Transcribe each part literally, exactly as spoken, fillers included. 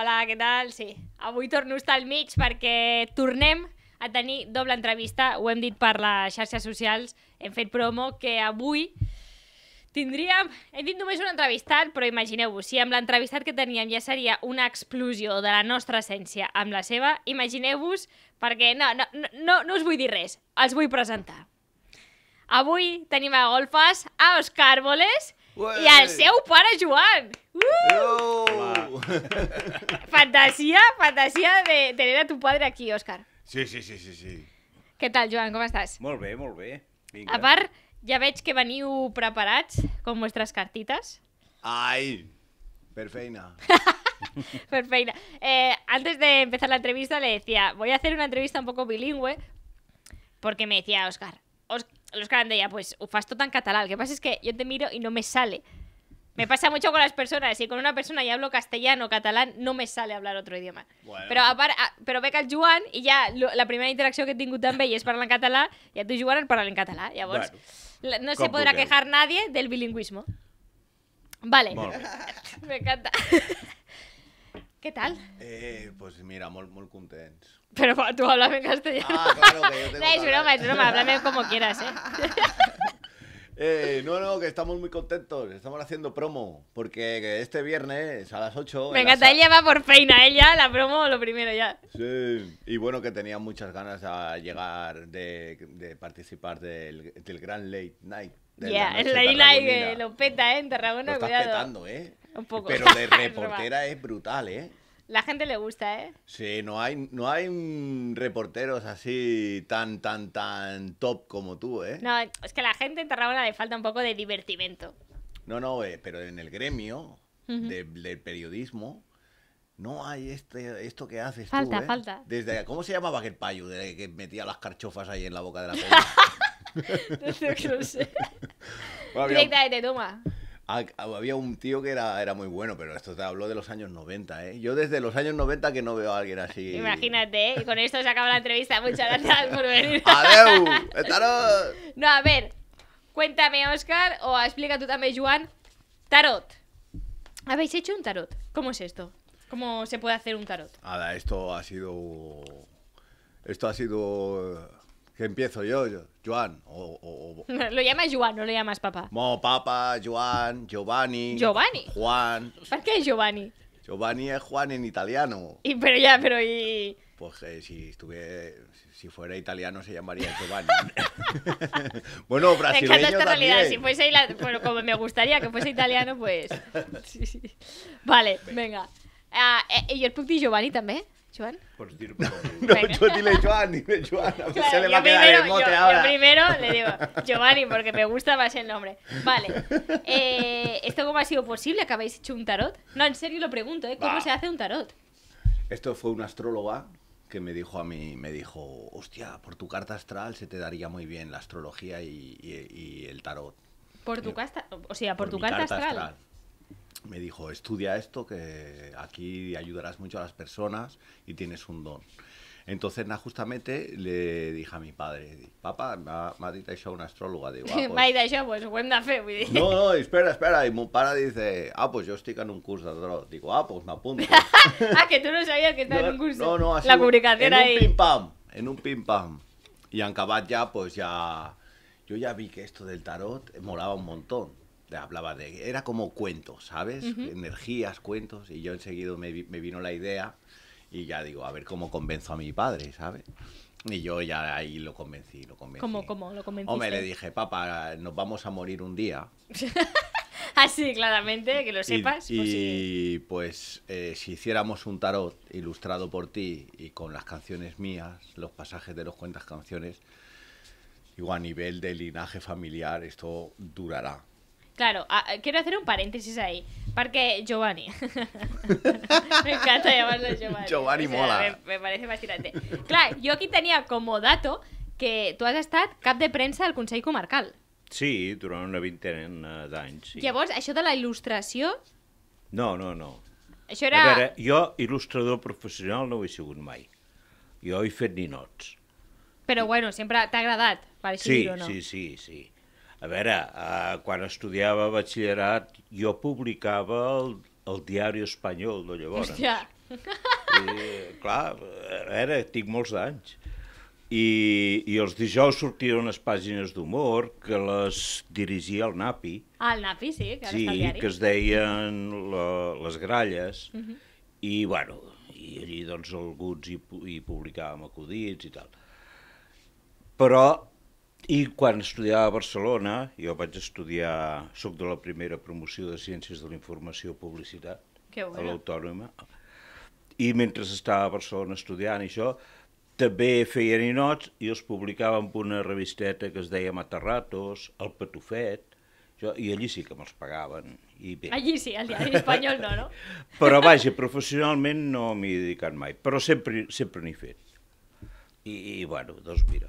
Hola, què tal? Sí, avui torno a estar al mig perquè tornem a tenir doble entrevista. Ho hem dit per les xarxes socials, hem fet promo, que avui tindríem... Hem dit només un entrevistat, però imagineu-vos, si amb l'entrevistat que teníem ja seria una explosió de la nostra essència amb la seva, imagineu-vos, perquè no, no, no, no us vull dir res, els vull presentar. Avui tenim a golfes a Òscar Boles i al seu pare Joan. Uh! Fantasia, fantasia de tener a tu padre aquí, Òscar. Sí, sí, sí, sí, sí. Què tal, Joan, com estàs? Molt bé, molt bé. Vinga. A part, ja veig que veniu preparats con vuestras cartitas. Ay, per feina. Per feina. Eh, antes de empezar la entrevista le decía, voy a hacer una entrevista un poco bilingüe, porque me decía Òscar, Òscar em deia, pues ho fas tot en català, el que pasa es que yo te miro y no me sale. Me pasa mucho con las personas, si con una persona ya hablo castellano o catalán, no me sale hablar otro idioma. Bueno. Però, a part, a, però veig el Joan i ja lo, la primera interacció que he tingut amb ell és parlar en català i a tu, Joan, et parlar en català. Llavors, bueno, no se podrà quejar nadie del bilingüismo. Vale. Molt bé. Me encanta. ¿Qué tal? Eh, pues mira, molt, molt contents. Pero tú háblame en castellano. Ah, claro, que yo tengo No, es broma, es broma, háblame como quieras, ¿eh? Eh, no, no, que estamos muy contentos, estamos haciendo promo, porque este viernes a las ocho... Me encanta, ella va por feina, ella, la promo lo primero ya. Sí, y bueno, que tenía muchas ganas a llegar de, de participar del, del gran Late Night. Ya, yeah, el Late Night que lo peta, ¿eh? En Tarragona, lo estás cuidado. petando, ¿eh? Un poco. Pero de reportera es brutal, ¿eh? La gente le gusta, ¿eh? Sí, no hay, no hay reporteros así tan, tan, tan top como tú, ¿eh? No, es que a la gente en Tarragona le falta un poco de divertimento. No, no, eh, pero en el gremio uh-huh. de, del periodismo no hay este, esto que haces falta, tú, ¿eh? Falta, falta. Desde, ¿cómo se llamaba aquel payo de que metía las carchofas ahí en la boca de la peña? No, no sé. Bueno, directamente, toma. Había un tío que era, era muy bueno, pero esto te habló de los años noventa, ¿eh? Yo desde los años noventa que no veo a alguien así. Imagínate, ¿eh? Y con esto se acaba la entrevista. Muchas gracias por venir. ¡Adeu! ¡Tarot! No, a ver, cuéntame, Òscar, o explica tú también, Joan. Tarot. ¿Habéis hecho un tarot? ¿Cómo es esto? ¿Cómo se puede hacer un tarot? Nada, esto ha sido... Esto ha sido... ¿Qué empiezo yo? yo Joan. O, o, o... Lo llamas Joan, no lo llamas papá. No, Papa, Joan, Giovanni. Giovanni. Juan. ¿Por qué Giovanni? Giovanni es Juan en italiano. Y pero ya, pero y... Pues eh, si estuve, si fuera italiano se llamaría Giovanni. Bueno, brasileño me encanta esta también. realidad. Si fuese, bueno, como me gustaría que fuese italiano, pues... Sí, sí. Vale, venga. Uh, eh, ¿Y el puti Giovanni también? Joan? Pots dir-ho. No, yo dile Joan, dile Joan. A claro, se le va a quedar primero, el mote yo, ahora. Yo primero le digo Giovanni porque me gusta más el nombre. Vale. Eh, ¿Esto cómo ha sido posible que habéis hecho un tarot? No, en serio lo pregunto, ¿eh? ¿Cómo Va. se hace un tarot? Esto fue una astróloga que me dijo a mí, me dijo, hostia, por tu carta astral se te daría muy bien la astrología y, y, y el tarot. ¿Por tu carta? O sea, por, por tu mi carta, carta astral. astral. Me dijo, estudia esto, que aquí ayudarás mucho a las personas y tienes un don. Entonces, na, justamente le dije a mi padre, papá, m'ha dit això una astròloga. Digo, ah, pues... M'ha dit això, pues ho hem de fer, vull dir. No, no, espera, espera. Y mi padre dice, ah, pues yo estoy en un curso de tarot. Digo, ah, pues me apunto. Ah, que tú no sabías que estás no, en un curso. No, no, así, la publicación en ahí. un pim-pam, en un pim-pam. Y en acabat ya, pues ya... Yo ya vi que esto del tarot molaba un montón. Hablaba de... Era como cuentos, ¿sabes? Uh-huh. Energías, cuentos. Y yo enseguida me, me vino la idea y ya digo, a ver cómo convenzo a mi padre, ¿sabes? Y yo ya ahí lo convencí, lo convencí. ¿Cómo, cómo lo convenciste? Hombre, le dije, papá, nos vamos a morir un día. Así, claramente, que lo sepas. Y, y pues, eh, si hiciéramos un tarot ilustrado por ti y con las canciones mías, los pasajes de los cuentas canciones, digo, a nivel de linaje familiar, esto durará. Claro, a, quiero hacer un paréntesis ahí, porque Giovanni, me encanta llamarlo Giovanni. Giovanni o sea, mola. Me, me parece fascinante. Claro, yo aquí tenía como dato que tu has estat cap de premsa al Consell Comarcal. Sí, durant una vintena d'anys, sí. Llavors, això de la il·lustració... No, no, no. Això era... A veure, jo il·lustrador professional no ho he sigut mai. Jo he fet ninots. Però bueno, sempre t'ha agradat, per així sí, dir-ho, no? Sí, sí, sí. A veure, eh, quan estudiava batxillerat jo publicava el, el Diari Espanyol de llavors. Hòstia. I, clar, era, tinc molts anys. I, I els dijous sortien unes pàgines d'humor que les dirigia el Napi. Ah, el Napi, sí, que ara Sí, està al diari. que es deien la, les gralles. Uh -huh. I, bueno, i allí, doncs, alguns hi, hi publicàvem acudits i tal. Però, i quan estudiava a Barcelona, jo vaig estudiar, soc de la primera promoció de Ciències de la Informació i Publicitat, Que a bueno. l'Autònoma, i mentre estava a Barcelona estudiant això, també feia ninots i els publicava en una revisteta que es deia Matarratos, El Patufet, jo, i allí sí que me'ls pagaven. I bé. Allí sí, al diari espanyol no, no? Però vaja, professionalment no m'hi he dedicat mai, però sempre sempre n'he fet. I, i bueno, doncs mira,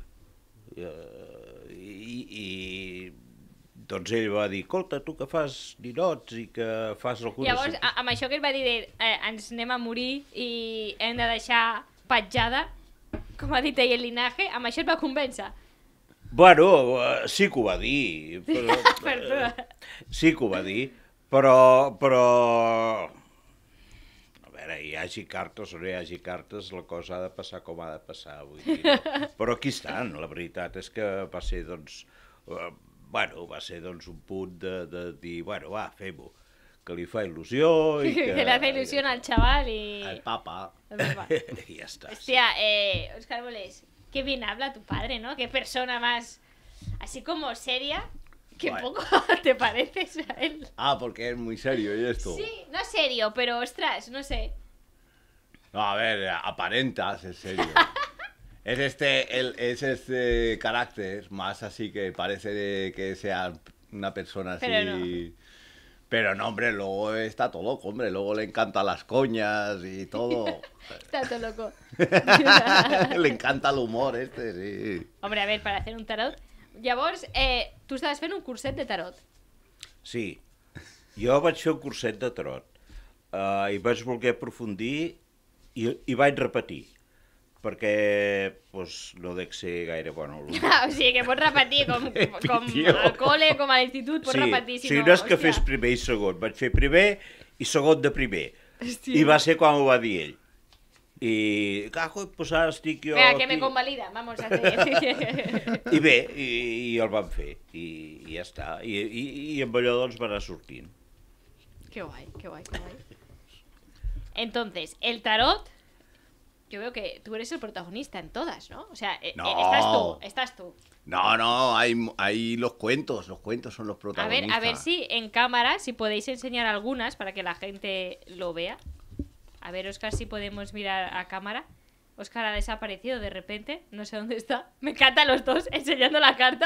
uh, i, i doncs ell va dir, escolta, tu que fas ninots i que fas algunes... Llavors, a- amb això que et va dir de eh, ens anem a morir i hem de deixar petjada, com ha dit ell el linaje, amb això et va convèncer. Bueno, uh, sí que ho va dir, però, Per tu. sí que ho va dir, però, però, a veure, hi hagi cartes o no hi hagi cartes, la cosa ha de passar com ha de passar, vull dir, no? Però aquí estan, la veritat és que va ser, doncs, uh, bueno, va ser, doncs, un punt de, de dir, bueno, va, fem-ho, que li fa il·lusió i que... Que le hace ilusión al chaval y... Al Papa. Al papá. I ja està. Hostia, eh, Óscar Bolés, qué bien habla tu padre, ¿no? Qué persona más, así como seria, que Bueno. poco te pareces a él. Ah, porque es muy serio y esto. Sí, no serio, pero ostras, no sé. No, a ver, aparentas, es serio. Es este, el, es este carácter más así que parece que sea una persona así. Pero no. Pero no, hombre, luego está todo loco, hombre. Luego le encantan las coñas y todo. Está todo loco. Le encanta el humor este, sí. Hombre, a ver, para hacer un tarot. Llavors, eh, tu estaves fent un curset de tarot. Sí, jo vaig fer un curset de tarot uh, i vaig voler aprofundir i, i vaig repetir, perquè pues, no dec ser gaire bon alumne. o sigui, que pots repetir com, com al cole, com a l'institut, pots Sí, repetir. Si sí, no, no és que hòstia. fes primer i segon, vaig fer primer i segon de primer. Hòstia. I va ser quan ho va dir ell. I, cago, pues ara estic jo Venga, que me aquí. convalida, vamos a hacer. I bé, i, i el vam fer, i, i ja està. I, i, i amb allò doncs va anar sortint. Qué guay, qué guay, qué guay. Entonces, el tarot, yo veo que tú eres el protagonista en todas, ¿no? O sea, eh, No. eh, estás tú, estás tú. No, no, hay, hay los cuentos. Los cuentos son los A protagonistas. ver, a ver si en cámara, si podéis enseñar algunas para que la gente lo vea. A ver, Óscar, si podemos mirar a cámara. Óscar ha desaparecido de repente, no sé dónde está. Me encantan los dos enseñando la carta.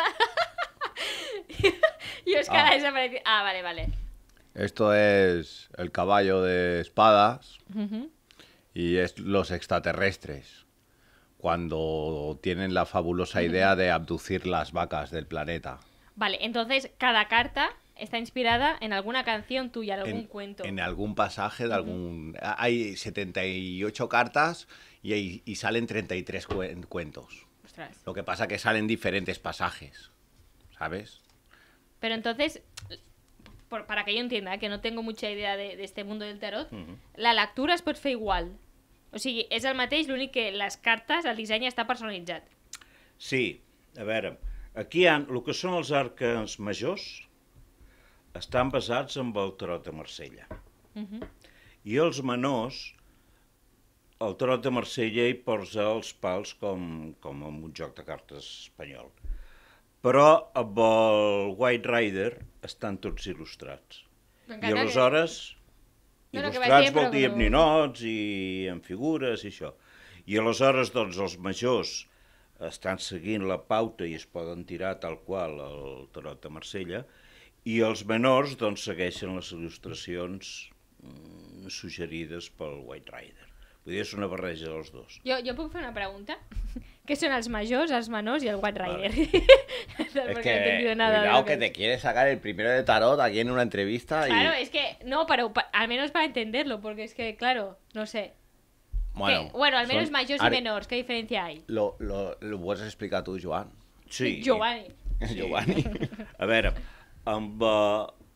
Y Óscar Ah. ha desaparecido. Ah, vale, vale. Esto es el caballo de espadas Ujú. y es los extraterrestres. Cuando tienen la fabulosa idea de abducir las vacas del planeta. Vale, entonces cada carta está inspirada en alguna canción tuya, en algún En, cuento. en algún pasaje de algún... Hay setenta y ocho cartas y, hay- y salen treinta y tres cuen- cuentos. Ostras. Lo que pasa que salen diferentes pasajes, ¿sabes? Pero entonces, por- para que yo entienda, eh, que no tengo mucha idea de, de este mundo del tarot, Mhm. la lectura es pot fer igual. O sigui, és el mateix, l'únic que les cartes, el disseny està personalitzat. Sí, a veure, aquí hi ha, el que són els arcans majors estan basats en el tarot de Marsella. Mhm. I els menors, el tarot de Marsella hi posa els pals com, com en un joc de cartes espanyol. Però amb el White Rider estan tots il·lustrats. I M'encanta que- aleshores, No, no, que vaig il·lustrats dir, vol però dir que amb no- ninots i amb figures i això. I aleshores, doncs, els majors estan seguint la pauta i es poden tirar tal qual el tarot de Marsella, i els menors, doncs, segueixen les il·lustracions mm, suggerides pel White Rider. Vull dir, és una barreja dels dos. Jo, jo puc fer una pregunta? Què són els majors, els menors i el White Rider? Es Porque no he que, entendido nada de cuidado lo que es. te quieres sacar el primero de tarot aquí en una entrevista y... Claro, es que, no, pero pa- al menos para entenderlo, porque es que, claro, no sé. Bueno, Que- bueno, al menos son- mayores y Ari, menores, ¿qué diferencia hay? Lo, lo, lo puedes explicar tú, Joan. Sí. Giovanni. Giovanni. A veure, amb, uh,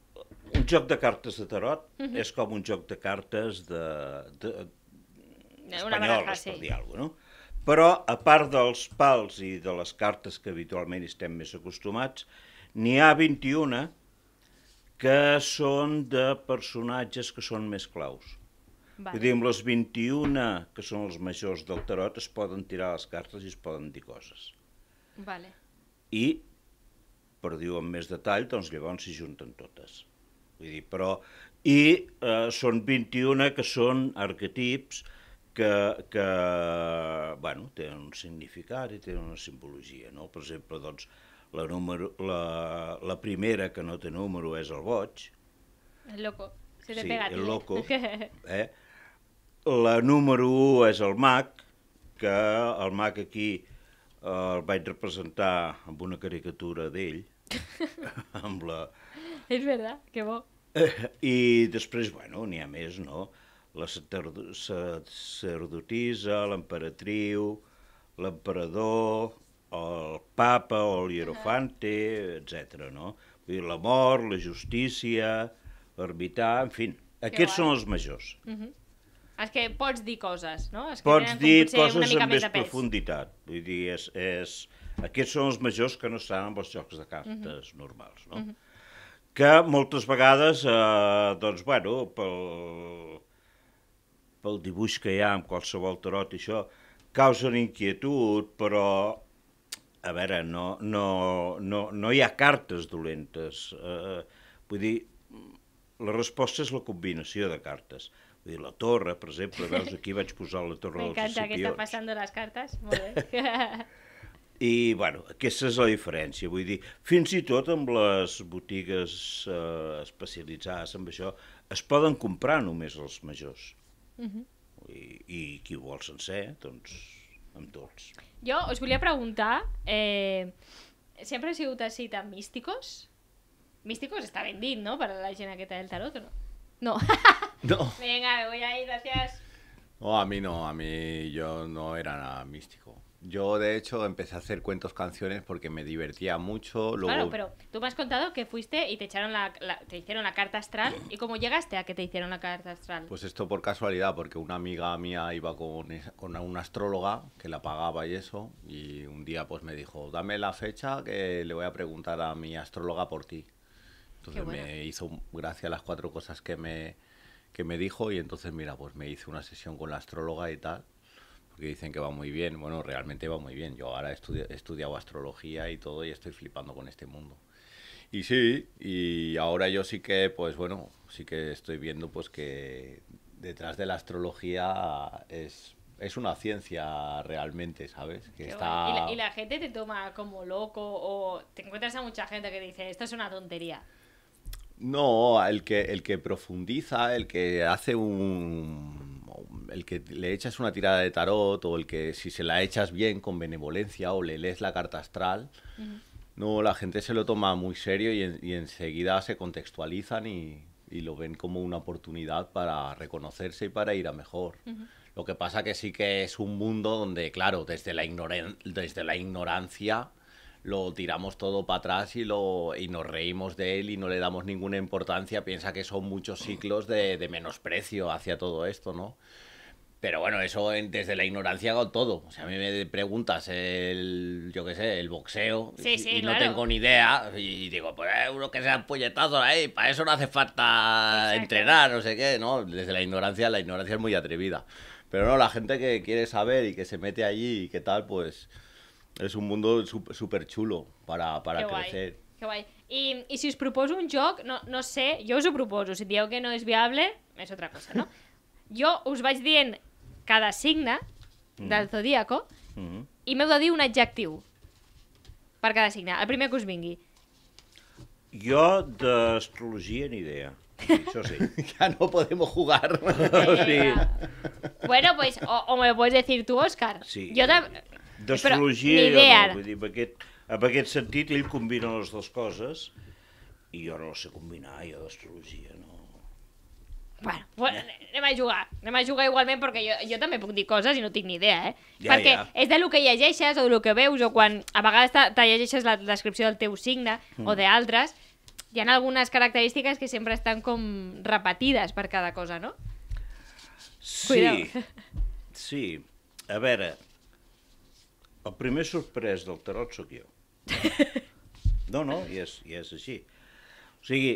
un joc de cartes de tarot uh-huh. és com un joc de cartes de, de, espanyoles, per dir alguna cosa, no? Però, a part dels pals i de les cartes que habitualment estem més acostumats, n'hi ha vint-i-un que són de personatges que són més claus. Vale. Vull dir, amb les vint-i-un que són els majors del tarot es poden tirar les cartes i es poden dir coses. Vale. I, per dir-ho amb més detall, doncs llavors s'hi junten totes. Vull dir, però... I eh, són vint-i-un que són arquetips que, que bueno, tenen un significat i tenen una simbologia, no? Per exemple, doncs, la, número, la, la primera que no té número és el boig. El loco. Se te sí, pega a ti. El loco. eh? La número un és el mag, que el mag aquí eh, el vaig representar amb una caricatura d'ell, amb la... És veritat, que bo. I després, bueno, n'hi ha més, no? La sacerdotisa, l'emperatriu, l'emperador, el papa o el hierofante, etcètera, no? Vull dir, la mort, la justícia, l'ermità, en fi, aquests són els majors. Uh-huh. Els que pots dir coses, no? Els que pots dir com coses amb més més profunditat. Vull dir, és, és... aquests són els majors que no estan amb els jocs de cartes uh-huh. normals, no? Uh-huh. Que moltes vegades, eh, doncs, bueno, pel, pel dibuix que hi ha amb qualsevol tarot i això, causen inquietud, però, a veure, no, no, no, no hi ha cartes dolentes. Eh, vull dir, la resposta és la combinació de cartes. Vull dir, la torre, per exemple, veus, aquí vaig posar la torre dels escipions. M'encanta que està passant de les cartes, molt bé. I, bueno, aquesta és la diferència, vull dir, fins i tot amb les botigues eh, especialitzades en això, es poden comprar només els majors. Uh-huh. I, I qui ho vol sencer, doncs, amb tots. Jo us volia preguntar, eh, sempre heu sigut així tan místicos? Místicos està ben dit, ¿no?, per a la gent aquesta del tarot, ¿o no? No. No. Venga, me voy a ir, gracias. No, a mí no, a mí yo no era nada místico. Yo, de hecho, empecé a hacer cuentos canciones porque me divertía mucho. Luego... Claro, pero tú me has contado que fuiste y te echaron la, la, te hicieron la carta astral. ¿Y cómo llegaste a que te hicieron la carta astral? Pues esto por casualidad, porque una amiga mía iba con, con una astróloga que la pagaba y eso, y un día pues me dijo, dame la fecha que le voy a preguntar a mi astróloga por ti. Entonces bueno. me hizo gracia las cuatro cosas que me, que me dijo y entonces mira, pues me hice una sesión con la astróloga y tal. Que dicen que va muy bien, bueno, realmente va muy bien. Yo ahora he, estudi he estudiado astrología y todo y estoy flipando con este mundo. Y sí, y ahora yo sí que, pues bueno, sí que estoy viendo pues que detrás de la astrología es, es una ciencia realmente, ¿sabes? Que está... ¿Y, la, ¿Y la gente te toma como loco o te encuentras a mucha gente que dice, esto es una tontería? No, el que, el que profundiza, el que hace un... el que le echas una tirada de tarot o el que si se la echas bien con benevolencia o le lees la carta astral, uh-huh. no, la gente se lo toma muy serio y, en, y enseguida se contextualizan y, y lo ven como una oportunidad para reconocerse y para ir a mejor. Uh-huh. Lo que pasa que sí que es un mundo donde, claro, desde la, ignoran desde la ignorancia lo tiramos todo para atrás y, lo, y nos reímos de él y no le damos ninguna importancia. Piensa que son muchos ciclos de, de menosprecio hacia todo esto, ¿no? Pero bueno, eso en, desde la ignorancia hago todo. O sea, a mí me preguntas el, yo qué sé, el boxeo sí, sí, y, y claro. no tengo ni idea. Y digo, pues eh, uno que sea puñetazos ahí, para eso no hace falta Exacto. entrenar, no sé qué, ¿no? Desde la ignorancia, la ignorancia es muy atrevida. Pero no, la gente que quiere saber y que se mete allí y qué tal, pues... És un mundo súper xulo para, para crecer. Que guai. I, I si us proposo un joc, no, no sé, jo us ho proposo, si dieu que no és viable, és altra cosa, no? Jo us vaig dient cada signe del zodíaco mm -hmm. i m'heu de dir un adjectiu per cada signe, el primer que us vingui. Jo d'astrologia ni idea. Això sí. Ya no podemos jugar. Eh, sí. Bueno, pues, o, o me lo puedes decir tú, Òscar. Sí. Jo de... D'astrologia jo no, vull dir, en aquest, en aquest sentit ell combina les dues coses i jo no sé combinar, jo d'astrologia no... Bueno, bueno, anem a jugar, anem a jugar igualment perquè jo, jo també puc dir coses i no tinc ni idea, eh? Ja, perquè ja. és de lo que llegeixes o de lo que veus o quan a vegades te, te llegeixes la descripció del teu signe mm. o d'altres, Hi ha algunes característiques que sempre estan com repetides per cada cosa, no? Sí, Cuidao. sí. A veure, el primer sorprès del tarot sóc jo. No, no, i és, i és així. O sigui,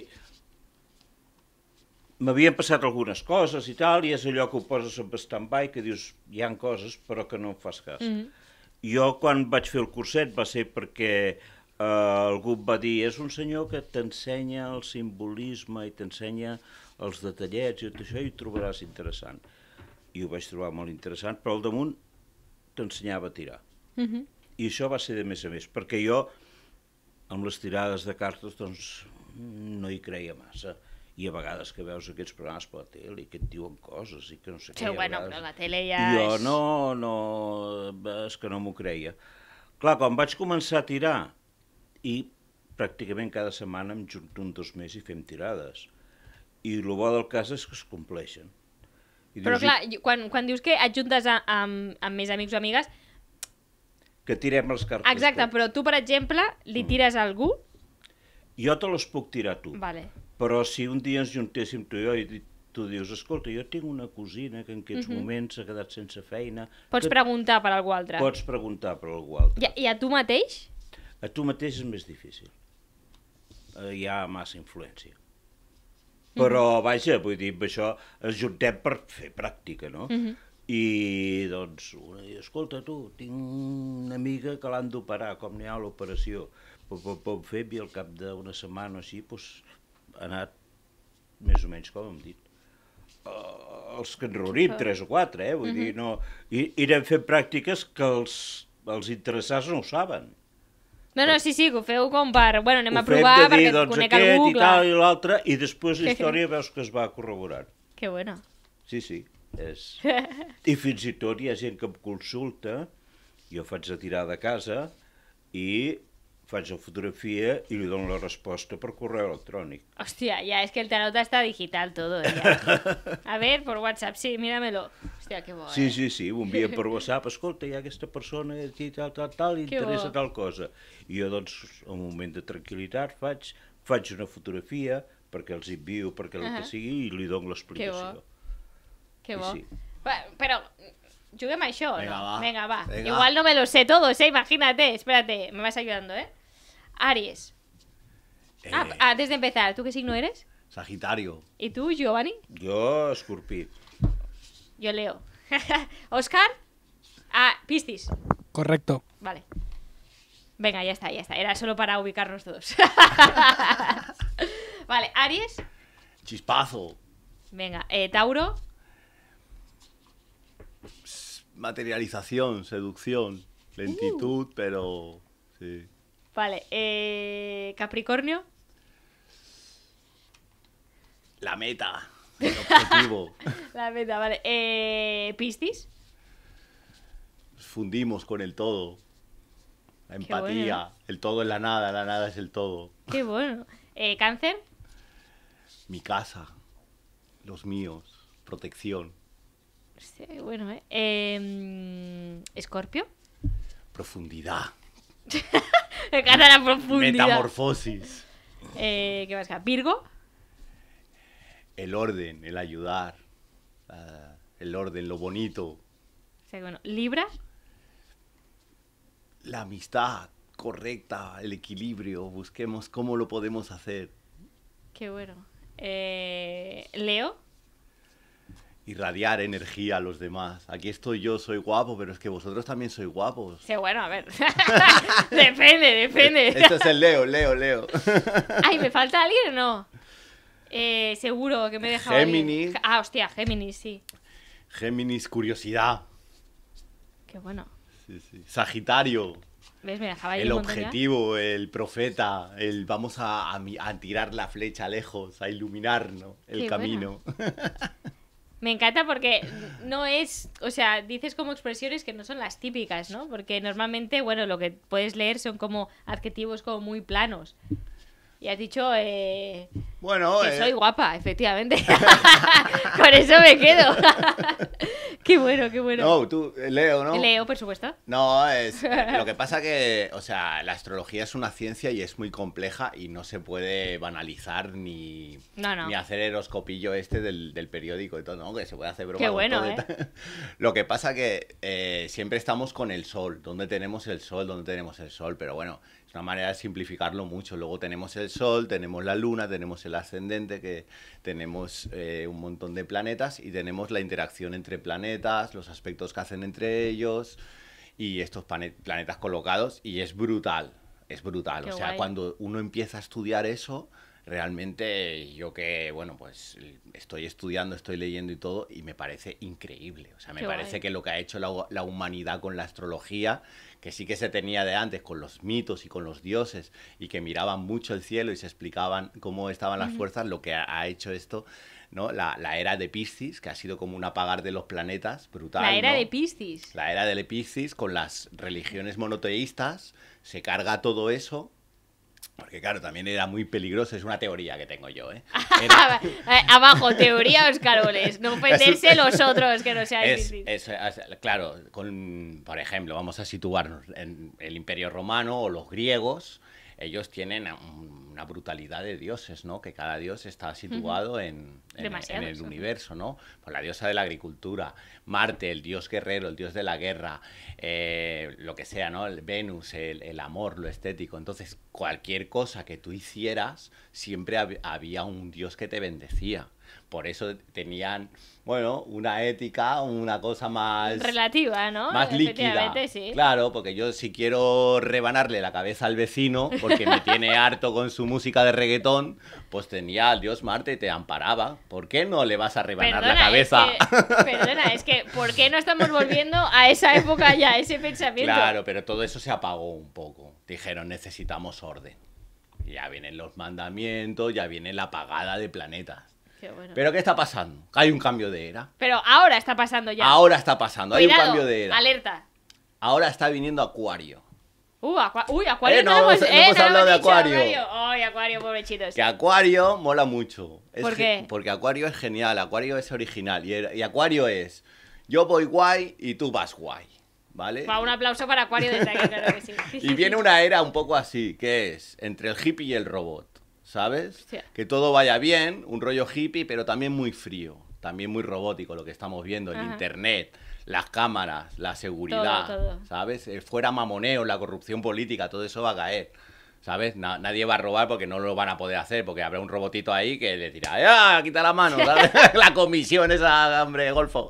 m'havien passat algunes coses i tal, i és allò que ho poses en stand-by, que dius, hi han coses, però que no em fas cas. Mm -hmm. Jo, quan vaig fer el curset, va ser perquè eh, algú em va dir, és un senyor que t'ensenya el simbolisme i t'ensenya els detallets i tot això, i ho trobaràs interessant. I ho vaig trobar molt interessant, però al damunt t'ensenyava a tirar. Mm -hmm. I això va ser de més a més, perquè jo, amb les tirades de cartes, doncs, no hi creia massa. I a vegades que veus aquests programes per la tele i que et diuen coses i que no sé Sí, què. bueno, vegades... però la tele ja Jo és... no, no, és que no m'ho creia. Clar, quan vaig començar a tirar, i pràcticament cada setmana em junto un dos més i fem tirades. I el bo del cas és que es compleixen. I Però dius, clar, quan, quan dius que et juntes a, amb, amb més amics o amigues... que tirem les cartes. Exacte, tots. però tu, per exemple, li tires a algú... Jo te les puc tirar a tu. Vale. Però si un dia ens juntéssim tu i jo i tu dius, escolta, jo tinc una cosina que en aquests uh-huh. moments s'ha quedat sense feina... Pots que... preguntar per algú altre. Pots preguntar per algú altre. I, I a tu mateix? A tu mateix és més difícil. Eh, hi ha massa influència. Però, vaja, vull dir, amb això ens juntem per fer pràctica, no? Uh-huh. I, doncs, una diu, escolta, tu, tinc una amiga que l'han d'operar, com n'hi ha l'operació. Pom fer, i al cap d'una setmana o així, doncs, ha anat més o menys com hem dit. Uh, els que ens reunim, tres o quatre, eh? Vull uh-huh. dir, no... I, i anem fent pràctiques que els, els interessats no ho saben. No, no, sí, sí, que ho feu com per... Bueno, anem ho a provar dir, perquè doncs, conec aquest, algú, i clar. tal, i l'altre, i després la història veus que es va corroborant. Que bueno. Sí, sí, és... I fins i tot hi ha gent que em consulta, jo faig la tirada a casa i faig la fotografia i li dono la resposta per correu electrònic. Hòstia, ja, és que el tarot està digital todo, ja. A ver, por WhatsApp, sí, míramelo. Hòstia, que bo, eh? Sí, sí, sí, ho envien per WhatsApp, escolta, hi ha aquesta persona i tal, tal, tal, li interessa tal cosa. I jo, doncs, en un moment de tranquil·litat faig, faig una fotografia perquè els envio, perquè el que sigui, i li dono l'explicació. Que bo. Sí. Però, juguem a això, Venga, ¿no? va. Venga, va. Venga. Igual no me lo sé todos, ¿eh? Imagínate, espérate, me vas ayudando, ¿eh? Aries. Eh, Ah, antes de empezar, ¿tú qué signo eres? Sagitario. ¿Y tú, Giovanni? Jo, escorpí. Yo Leo. ¿Oscar? Ah, Piscis. Correcto. Vale. Venga, ya está, ya está. Era solo para ubicarnos todos. Vale, Aries. Chispazo. Venga, eh, Tauro. Materialización, seducción, lentitud, pero sí. Vale, eh, Capricornio. La meta, el objetivo. La meta, vale. Eh, Piscis. Fundimos con el todo. La Qué empatía, bueno. el todo es la nada, la nada es el todo. Qué bueno. Eh, Cáncer. Mi casa, los míos, protección, Hostia, qué bueno, ¿eh? eh Escorpio. profundidad, Me encanta la profundidad. metamorfosis, Eh, ¿Qué más? Virgo. el orden, el ayudar, la- el orden, lo bonito, O sea, bueno. Libra. la amistad correcta, el equilibrio, busquemos cómo lo podemos hacer. Qué bueno. Eh, Leo. Irradiar energía a los demás. Aquí estoy yo, soy guapo, pero es que vosotros también sois guapos. Sí, bueno, a ver. Depende, depende. Este es el Leo, Leo, Leo. Ay, ¿me falta alguien o no? Eh, seguro que me he dejado alguien. Géminis. Ah, hostia, Géminis, sí. Géminis, curiosidad. Qué bueno. Sí, sí. Sagitario, ¿Ves? Me dejaba ahí el un montón ya. objetivo, el profeta, el vamos a, a mi- a tirar la flecha lejos, a iluminar, ¿no? el Qué camino. Me encanta porque no es, o sea, dices como expresiones que no son las típicas, ¿no? Porque normalmente, bueno, lo que puedes leer son como adjetivos como muy planos. y has dicho eh, Bueno, que eh, soy guapa, efectivamente. Con eso me quedo. Qué bueno, qué bueno. no, tú, eh, Leo, ¿no? Leo, por supuesto. No, es eh, lo que pasa que, o sea, la astrología es una ciencia y es muy compleja y no se puede banalizar ni, No, no. ni hacer el horoscopillo este del, del periódico y todo, ¿no? Que se puede hacer broma Qué con bueno, todo y ¿eh? tal. Lo que pasa que eh, siempre estamos con el sol, ¿dónde tenemos el sol? ¿Dónde tenemos el sol? Pero bueno, es una manera de simplificarlo mucho. Luego tenemos el sol, tenemos la luna, tenemos el ascendente, que tenemos eh, un montón de planetas y tenemos la interacción entre planetas, los aspectos que hacen entre ellos y estos plane- planetas colocados y es brutal, es brutal. Qué O sea, guay. cuando uno empieza a estudiar eso, realmente yo que, bueno, pues estoy estudiando, estoy leyendo y todo y me parece increíble. O sea, me Qué parece guay. que lo que ha hecho la, la humanidad con la astrología, que sí que se tenía de antes con los mitos y con los dioses y que miraban mucho el cielo y se explicaban cómo estaban las fuerzas, lo que ha, ha hecho esto, ¿no? La, la era de Piscis, que ha sido como un apagar de los planetas, brutal. La era ¿no? de Piscis. La era de Piscis con las religiones monoteístas, se carga todo eso, porque claro, también era muy peligroso, es una teoría que tengo yo, ¿eh? Era- Eh, Abajo, teoría Oscaroles. No ofenderse los otros que no sean Es, Piscis. es- es- claro, con, por ejemplo, vamos a situarnos en el Imperio Romano o los griegos, ellos tienen un- una brutalidad de dioses, ¿no? Que cada dios está situado en, en- Demasiados, en el ajá. universo, ¿no? Pues la diosa de la agricultura, Marte, el dios guerrero, el dios de la guerra, eh, lo que sea, ¿no? El Venus, el, el amor, lo estético. Entonces, cualquier cosa que tú hicieras, siempre hab- había un dios que te bendecía. Por eso tenían, bueno, una ética, una cosa más... Relativa, ¿no? Más líquida. Efectivamente, sí. Claro, porque yo si quiero rebanarle la cabeza al vecino, porque me tiene harto con su música de reggaetón, pues tenía al dios Marte y te amparaba. ¿Por qué no le vas a rebanar la cabeza? Es que, perdona, es que ¿por qué no estamos volviendo a esa época ya, a ese pensamiento? Claro, pero todo eso se apagó un poco. Dijeron, necesitamos orden. Y ya vienen los mandamientos, ya viene la apagada de planetas. Qué bueno. ¿Pero qué está pasando? Hay un cambio de era. Pero ahora está pasando ya. Ahora está pasando, hay un Cuidado, cambio de era. alerta. Ahora está viniendo Acuario. Uh, Aqua- Uy, Acuario Eh, no, no lo hemos, hemos- no eh, hemos no lo hablado hemos de dicho, Acuario. Ay, Acuario, pobrecitos. Que Acuario mola mucho. Es ¿Por ge- qué? Porque Acuario es genial, Acuario es original. Y, el- y Acuario es, yo voy guay y tú vas guay, ¿vale? Va, un aplauso para Acuario desde aquí, claro que sí. Y viene una era un poco así, que es entre el hippie y el robot, ¿sabes? Hostia. Que todo vaya bien, un rollo hippie, pero también muy frío, también muy robótico, lo que estamos viendo, el Ajá. internet, las cámaras, la seguridad, Todo, todo. ¿sabes? Eh, Fuera mamoneo, la corrupción política, todo eso va a caer. ¿Sabes? Na- nadie va a robar porque no lo van a poder hacer, porque habrá un robotito ahí que le dirá, ¡ah! Quita la mano, ¿sabes? La comisión esa, hombre, golfo.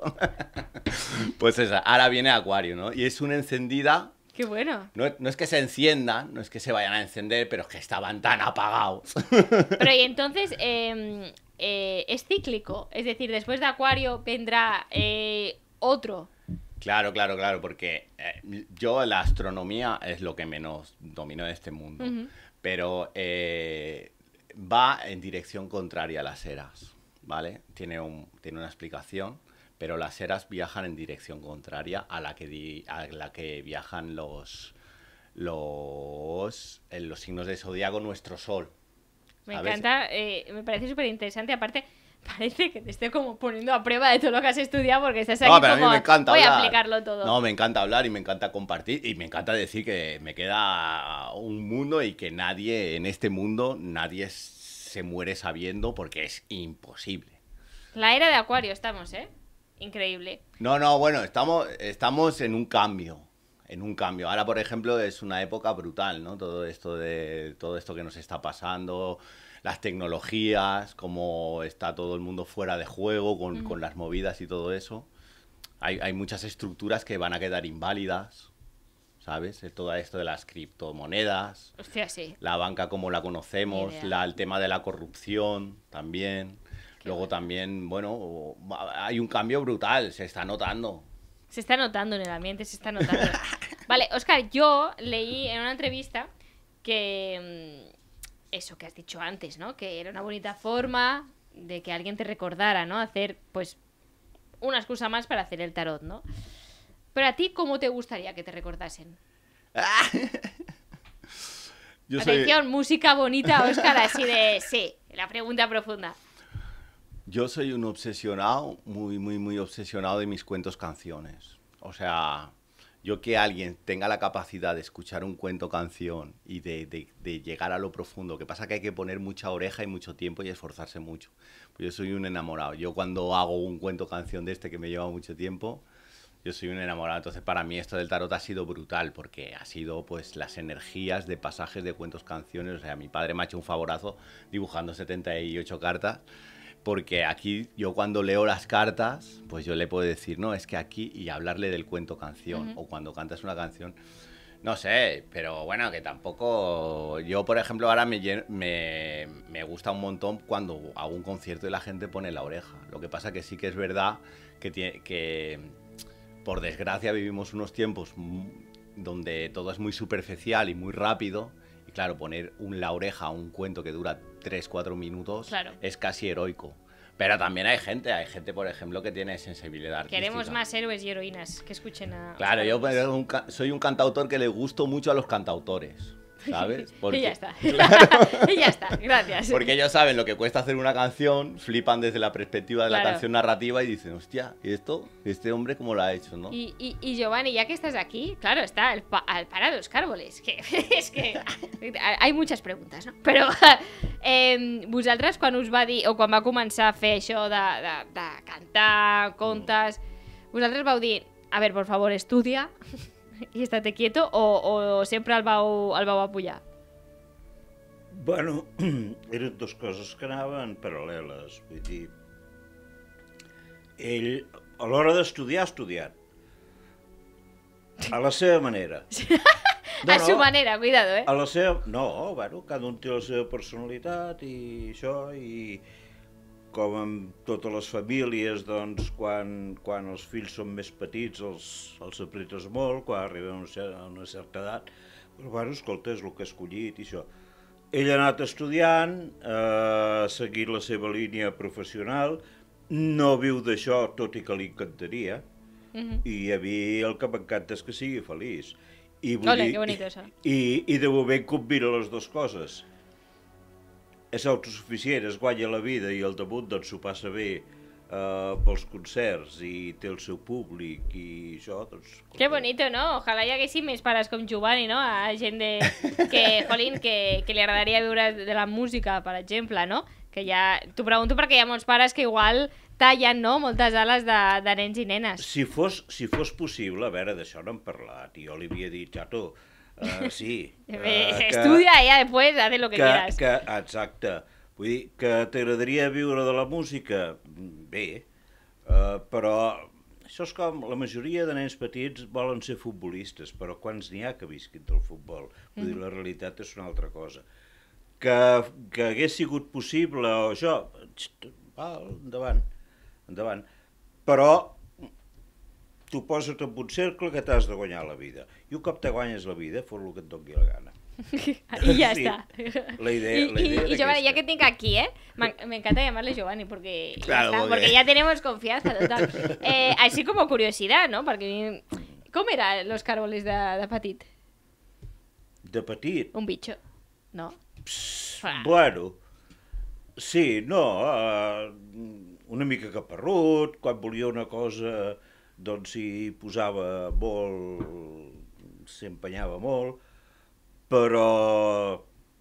Pues esa, ahora viene Acuario, ¿no? Y es una encendida. Qué bueno. No, no es que se enciendan, no es que se vayan a encender, pero es que estaban tan apagados. Pero y entonces, eh, eh, es cíclico. Es decir, después de Acuario vendrá eh, otro. Claro, claro, claro, porque eh, yo la astronomía es lo que menos domino de este mundo, Ujú. pero eh, va en dirección contraria a las eras, ¿vale? Tiene, un, tiene una explicación, pero las eras viajan en dirección contraria a la que, di- a la que viajan los, los, en los signos de zodiaco, nuestro sol. Me ¿sabes? encanta, eh, me parece súper interesante. Aparte, parece que te estoy como poniendo a prueba de todo lo que has estudiado porque estás aquí No, pero a mí como, me encanta voy a hablar. aplicarlo todo. No, me encanta hablar y me encanta compartir y me encanta decir que me queda un mundo y que nadie en este mundo, nadie se muere sabiendo porque es imposible. La era de Acuario estamos, ¿eh? Increíble. No, no, bueno, estamos, estamos en un cambio, en un cambio. Ahora, por ejemplo, es una época brutal, ¿no? Todo esto de todo esto que nos está pasando, las tecnologías, cómo está todo el mundo fuera de juego con, Ujú. con las movidas y todo eso. Hay, hay muchas estructuras que van a quedar inválidas, ¿sabes? Eh, Todo esto de las criptomonedas, Hostia, sí. la banca como la conocemos, Ni idea. la, el tema de la corrupción también. Qué Luego bueno. también, bueno, va- hay un cambio brutal, se está notando. Se está notando en el ambiente, se está notando. Vale, Óscar, yo leí en una entrevista que mm, eso que has dicho antes, ¿no? Que era una bonita forma de que alguien te recordara, ¿no? Hacer, pues, una excusa más para hacer el tarot, ¿no? Pero a ti, ¿cómo te gustaría que te recordasen? Yo soy, Atención, música bonita, Óscar, así de... Sí, la pregunta profunda. yo soy un obsesionado, muy, muy, muy obsesionado de mis cuentos canciones. O sea, yo que alguien tenga la capacidad de escuchar un cuento canción y de, de, de llegar a lo profundo, que pasa que hay que poner mucha oreja y mucho tiempo y esforzarse mucho. Pues yo soy un enamorado. Yo cuando hago un cuento canción de este que me lleva mucho tiempo, yo soy un enamorado. Entonces para mí esto del tarot ha sido brutal, porque ha sido pues las energías de pasajes de cuentos canciones. O sea, mi padre me ha hecho un favorazo dibujando setenta y ocho cartas, porque aquí yo cuando leo las cartas, pues yo le puedo decir, no, es que aquí, y hablarle del cuento canción, uh-huh. o cuando cantas una canción, no sé, pero bueno, que tampoco... Yo, por ejemplo, ahora me, me, me gusta un montón cuando hago un concierto y la gente pone la oreja. Lo que pasa que sí que es verdad que, tiene, que por desgracia, vivimos unos tiempos donde todo es muy superficial y muy rápido, y claro, poner un la oreja a un cuento que dura tres cuatro minutos, claro, es casi heroico. Pero también hay gente, hay gente, por ejemplo, que tiene sensibilidad artística. Queremos más héroes y heroínas que escuchen a... Claro, yo un, soy un cantautor que le gusto mucho a los cantautores, ¿sabes? Porque, y ya está. Claro, y ya está, gracias. Porque ellos saben lo que cuesta hacer una canción, flipan desde la perspectiva de claro. la canción narrativa y dicen, hostia, ¿y esto? ¿Este hombre cómo lo ha hecho, no? Y, y, y Giovanni, ya que estás aquí, claro, está el, pa el parado los càrboles, que és que hay muchas preguntes, no? Però eh, vosaltres quan us va dir, o quan va començar a fer això de, de, de cantar contes, vosaltres vau dir, a ver, por favor, estudia i estate quieto, o, o sempre el vau, el vau apoyar? Bueno, eren dues coses que anaven paral·leles, vull dir, ell a l'hora d'estudiar ha estudiat, a la seva manera. No, a su no, manera, cuidado, eh? A la seva... No, bueno, cada un té la seva personalitat i això, i com en totes les famílies, doncs, quan, quan els fills són més petits els, els apretes molt, quan arriben a una certa edat, però bueno, escolta, és el que ha escollit i això. Ell ha anat estudiant, ha seguit la seva línia professional, no viu d'això, tot i que li encantaria, uh-huh. i a mi el que m'encanta és que sigui feliç. I vull Ole, dir, que bonito això. I, i de moment combina les dues coses. És autosuficient, es guanya la vida i al damunt doncs s'ho passa bé uh, pels concerts i té el seu públic i això, doncs... Que bonito, ¿no? Ojalá hi haguessin més pares com Giovanni, no? A gent de... que, jolín, que, que li agradaria viure de la música, per exemple, no? Que ja... T'ho pregunto perquè hi ha molts pares que igual tallen, no?, moltes ales de, de nens i nenes. Si fos, si fos possible, a veure, d'això no hem parlat, i jo li havia dit, Chato, uh, sí... Uh, Estudia i ja després haz lo que, que quieras. Que, exacte. Vull dir, que t'agradaria viure de la música? Bé, uh, però això és com la majoria de nens petits volen ser futbolistes, però quants n'hi ha que visquin del futbol? Vull dir, la realitat és una altra cosa. Que, que hagués sigut possible o això, va, endavant, endavant. Però tu posa't en un cercle que t'has de guanyar la vida. I un cop te guanyes la vida, fos el que et doni la gana. Y ya sí, está. La idea, y, la idea y, y Giovanni, ya que tengo aquí, ¿eh? Me, me encanta llamarle Giovanni porque, claro, ya, está, porque... porque ya tenemos confianza total. Eh, así como curiosidad, ¿no? Porque, ¿cómo eran los càrboles de, de petit? De petit? Un bicho, ¿no? Psst, bueno, sí, no, uh, una mica caparrut, quan volia una cosa, doncs s'hi posava molt, s'empenyava molt, però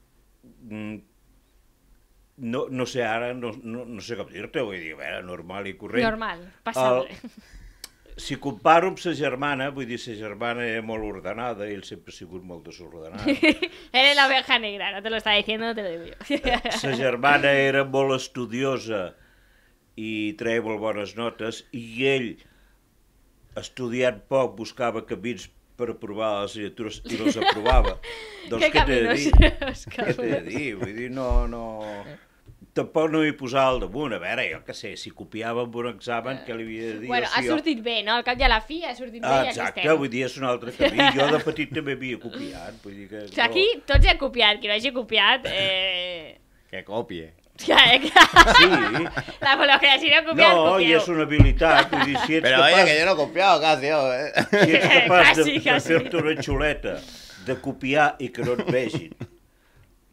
no, no sé ara, no, no, no sé com dir-te, vull dir, a veure, normal i corrent. Normal, passable. El, si comparo amb sa germana, vull dir, sa germana era molt ordenada i ell sempre ha sigut molt desordenada. Eres la oveja negra, no te lo está diciendo, no te lo digo yo. Sa germana era molt estudiosa i treia molt bones notes i ell, estudiant poc, buscava camins per aprovar les assignatures i les aprovava. Doncs què t'he de dir? Què t'he de dir? Vull dir, no, no... Tampoc no m'hi posava al damunt. A veure, jo què sé, si copiava amb un examen, què li havia de dir? Bueno, ha sortit bé, no? Al cap i a la fi ha sortit bé i aquí estem. Exacte, vull dir, és un altre camí. Jo de petit també havia copiat. Vull dir que... Aquí tots he copiat, qui no hagi copiat... Eh... Que copie. Ja, eh? Sí. La por lo que si no copiat, no, copieu. I és una habilitat, vull dir, si ets Però capaç... oye, que jo no he copiado casi, oh, eh? Si ets capaç Quasi, de, de quasi. fer-te una xuleta, de copiar i que no et vegin,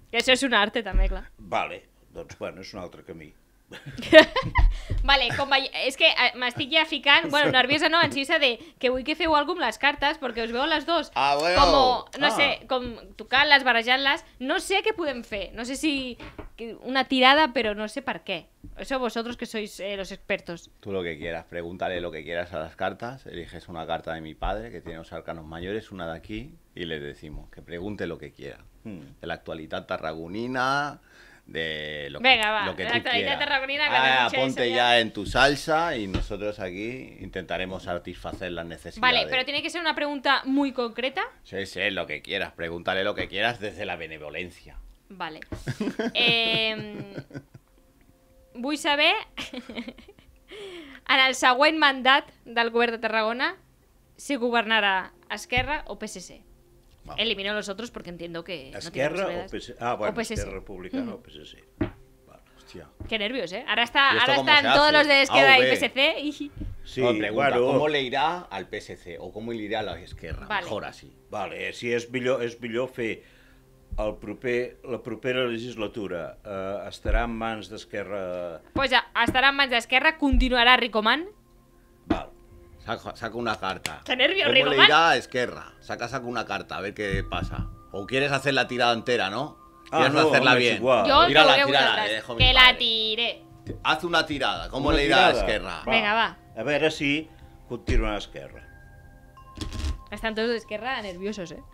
Que això és un arte, també, clar. Vale, doncs, bueno, és un altre camí. Vale, com vei... és que eh, m'estic ja ficant, bueno, nerviosa no, ansiosa de que vull que feu alguna amb les cartes, perquè us veu les dos, Ah, bueno. com, no Ah. sé, com tocant-les, barrejant-les, no sé què podem fer, no sé si que una tirada, pero no sé per què. Eso vosotros que sois eh, los expertos. Tú lo que quieras, pregúntale lo que quieras a las cartas, eliges una carta de mi padre, que tiene los arcanos mayores, una de aquí, y le decimos que pregunte lo que quiera. Mm. De la actualidad tarragonina, de lo Venga, que, va, lo que de la tú actualidad quieras. tarragonina, cuando Ah, escuche ponte eso ya ya- en tu salsa y nosotros aquí intentaremos satisfacer las necesidades. Vale, pero tiene que ser una pregunta muy concreta. Sí, sí, lo que quieras, pregúntale lo que quieras desde la benevolencia. Vale. Eh, vull saber, en el següent mandat del govern de Tarragona, si governarà Esquerra o P S C. Vamos. Elimino los otros porque entiendo que no tiene Esquerra o posibilidades. P S C? Ah, bueno, O P S C. Esquerra Republicana o P S C. Hostia. Qué nervios, ¿eh? Ahora, está, ¿Y esto ahora cómo están se todos hace? los de Esquerra A y o B. P S C y... Sí, No, pregunta, bueno, ¿cómo le irá al P S C o cómo le irá a la Esquerra? Vale. Mejor así. vale, si és millor, és millor fer el proper, la propera legislatura eh, estarà en mans d'Esquerra... Pues ya, estarà en mans d'Esquerra, continuarà Ricomán. Val. Saca, saca una carta. Qué nervios, ¿Cómo Rico, le man. irá a Esquerra? Saca, saca una carta, a ver qué pasa. ¿O quieres hacer la tirada entera, no? Ah, ¿Quieres no, hacerla home, és bien? igual. Yo Tírala, te voy a tírala, votar le dejo a mi que la padre. tiré. Haz una tirada. ¿Cómo Una le irá a tirada? Esquerra? Venga, va. A veure si continuarà Esquerra. Están todos de Esquerra nerviosos, ¿eh?